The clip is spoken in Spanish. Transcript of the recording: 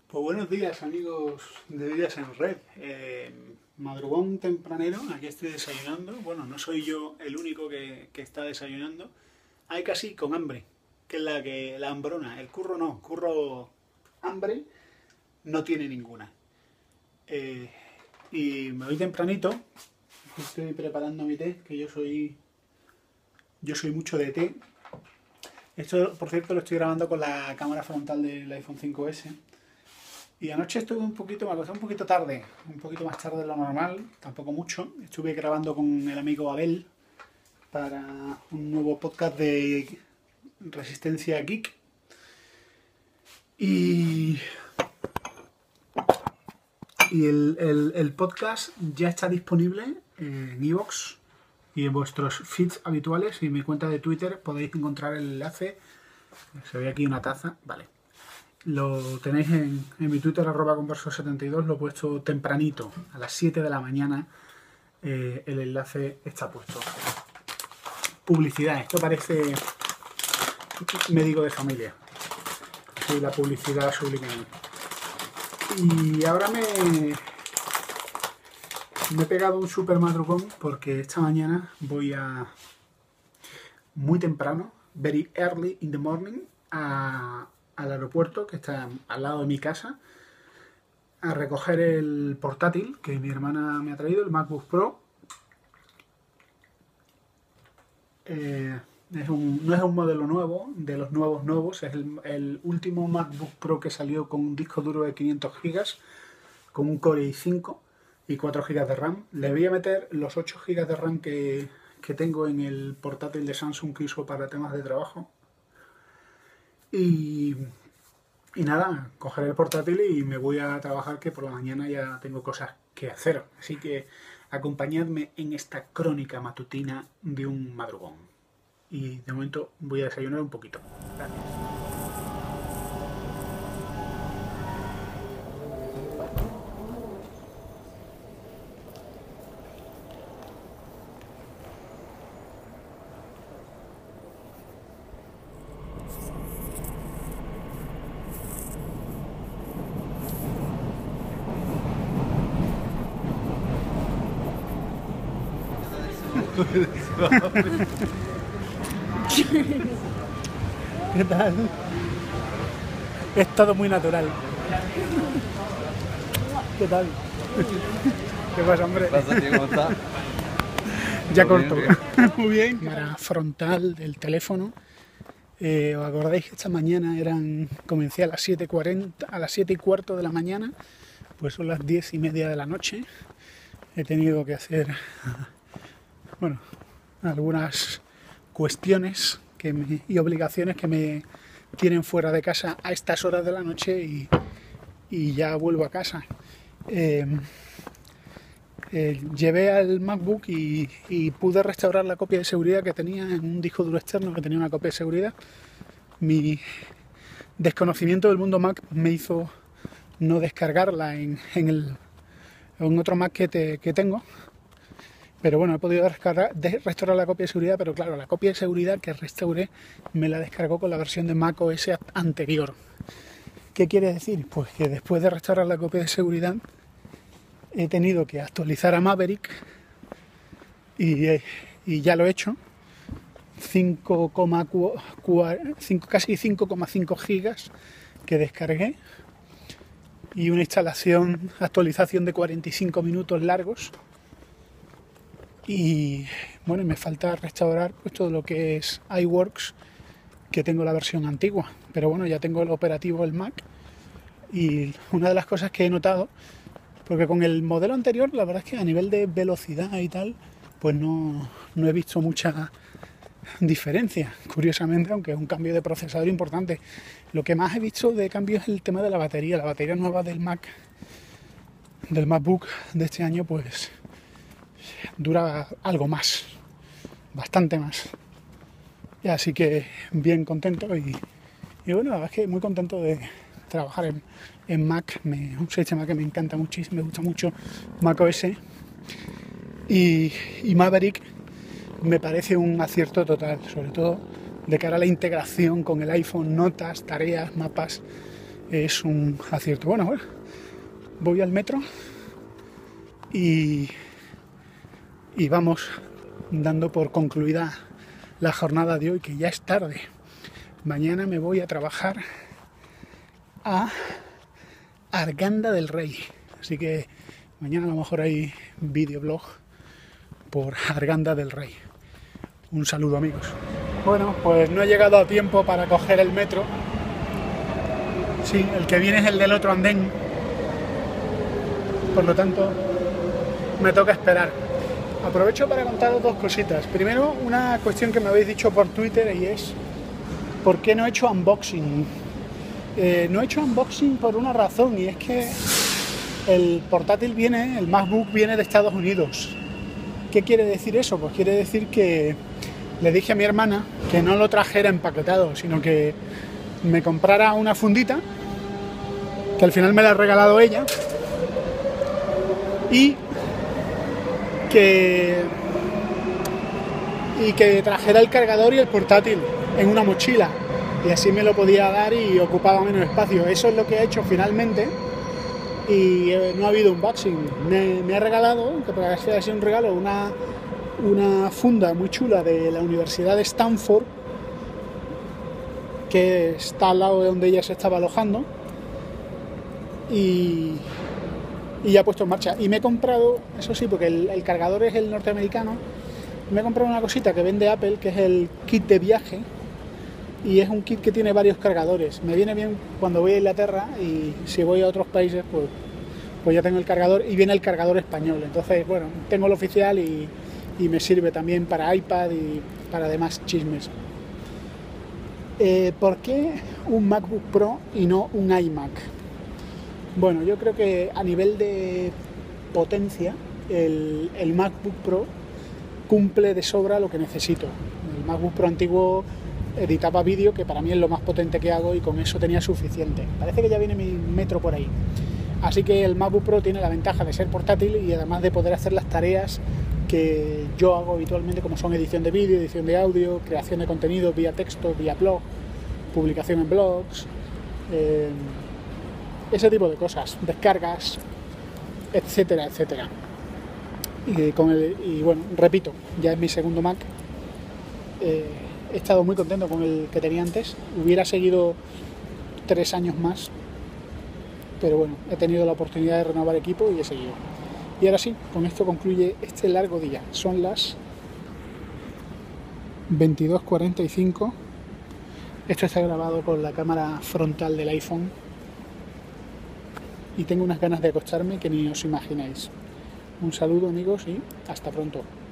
Pues buenos días, amigos de Días en Red. Madrugón tempranero, aquí estoy desayunando. Bueno, no soy yo el único que está desayunando. Hay casi con hambre, que es la hambrona. El curro no, curro hambre no tiene ninguna. Y me voy tempranito. Estoy preparando mi té, que yo soy mucho de té. Esto, por cierto, lo estoy grabando con la cámara frontal del iPhone 5S. Y anoche estuve me acosté un poquito tarde, un poquito más tarde de lo normal, tampoco mucho. Estuve grabando con el amigo Abel para un nuevo podcast de Resistencia Geek. Y el podcast ya está disponible en iVoox y en vuestros feeds habituales. Y en mi cuenta de Twitter podéis encontrar el enlace. Se ve aquí una taza, vale. Lo tenéis en mi Twitter, @converso72, lo he puesto tempranito, a las 7 de la mañana, el enlace está puesto. Publicidad, esto parece médico de familia, así la publicidad subliminal. Y ahora me he pegado un super madrugón porque esta mañana voy muy temprano, very early in the morning, al aeropuerto, que está al lado de mi casa, a recoger el portátil que mi hermana me ha traído, el MacBook Pro. No es un modelo nuevo, de los nuevos, es el último MacBook Pro que salió con un disco duro de 500 GB, con un Core i5 y 4 GB de RAM. Le voy a meter los 8 GB de RAM que tengo en el portátil de Samsung que uso para temas de trabajo. Y nada, cogeré el portátil y me voy a trabajar, que por la mañana ya tengo cosas que hacer. Así que acompañadme en esta crónica matutina de un madrugón. Y de momento voy a desayunar un poquito. Gracias. ¿Qué tal? Es todo muy natural. ¿Qué tal? ¿Qué pasa, hombre? ¿Qué pasa, tío? ¿Cómo estás? Ya corto. Muy bien. Cámara frontal del teléfono. ¿Os acordáis que esta mañana comencé a las 7:40, a las 7:15 de la mañana? Pues son las 10:30 de la noche. He tenido que hacer, algunas cuestiones y obligaciones que me tienen fuera de casa a estas horas de la noche, y ya vuelvo a casa. Llevé al MacBook y pude restaurar la copia de seguridad que tenía en un disco duro externo, que tenía una copia de seguridad. Mi desconocimiento del mundo Mac me hizo no descargarla en otro Mac que tengo. Pero bueno, he podido restaurar la copia de seguridad, pero claro, la copia de seguridad que restauré me la descargó con la versión de Mac OS anterior. ¿Qué quiere decir? Pues que después de restaurar la copia de seguridad he tenido que actualizar a Maverick y ya lo he hecho. 5,4, casi 5,5 gigas que descargué, y una actualización de 45 minutos largos. Y bueno, me falta restaurar pues todo lo que es iWorks, que tengo la versión antigua, pero bueno, ya tengo el operativo del Mac. Y una de las cosas que he notado, porque con el modelo anterior la verdad es que a nivel de velocidad y tal, pues no he visto mucha diferencia, curiosamente, aunque es un cambio de procesador importante. Lo que más he visto de cambio es el tema de la batería. La batería nueva del MacBook de este año, pues dura algo más, bastante más. Y así que bien contento, y bueno, la verdad es que muy contento de trabajar en Mac, un sistema que me encanta muchísimo, me gusta mucho Mac OS, y Maverick me parece un acierto total, sobre todo de cara a la integración con el iPhone, notas, tareas, mapas. es un acierto. Bueno, voy al metro y vamos dando por concluida la jornada de hoy, que ya es tarde. Mañana me voy a trabajar a Arganda del Rey, así que mañana a lo mejor hay videoblog por Arganda del Rey. Un saludo, amigos. Bueno, pues no he llegado a tiempo para coger el metro. Sí, el que viene es el del otro andén, por lo tanto me toca esperar. Aprovecho para contaros dos cositas. Primero, una cuestión que me habéis dicho por Twitter, y es ¿por qué no he hecho unboxing? No he hecho unboxing por una razón, y es que el portátil el MacBook viene de Estados Unidos. ¿Qué quiere decir eso? Pues quiere decir que le dije a mi hermana que no lo trajera empaquetado, sino que me comprara una fundita, que al final me la ha regalado ella, y que trajera el cargador y el portátil en una mochila, y así me lo podía dar y ocupaba menos espacio. Eso es lo que he hecho finalmente, y no ha habido unboxing. Me ha regalado, que para que sea un regalo, una funda muy chula de la Universidad de Stanford, que está al lado de donde ella se estaba alojando, y ya he puesto en marcha. Y me he comprado, eso sí, porque el cargador es el norteamericano, me he comprado una cosita que vende Apple, que es el kit de viaje, y es un kit que tiene varios cargadores. Me viene bien cuando voy a Inglaterra, y si voy a otros países, pues ya tengo el cargador, y viene el cargador español. Entonces, bueno, tengo el oficial y me sirve también para iPad y para demás chismes. ¿Por qué un MacBook Pro y no un iMac? Bueno, yo creo que a nivel de potencia el MacBook Pro cumple de sobra lo que necesito. El MacBook Pro antiguo editaba vídeo, que para mí es lo más potente que hago, y con eso tenía suficiente. Parece que ya viene mi metro por ahí. Así que el MacBook Pro tiene la ventaja de ser portátil y además de poder hacer las tareas que yo hago habitualmente, como son edición de vídeo, edición de audio, creación de contenido vía texto, vía blog, publicación en blogs, ese tipo de cosas, descargas, etcétera, etcétera. Y bueno, repito, ya es mi segundo Mac. He estado muy contento con el que tenía antes. Hubiera seguido 3 años más, pero bueno, he tenido la oportunidad de renovar equipo y he seguido. Y ahora sí, con esto concluye este largo día. Son las 22:45. Esto está grabado con la cámara frontal del iPhone. Y tengo unas ganas de acostarme que ni os imagináis. Un saludo, amigos, y hasta pronto.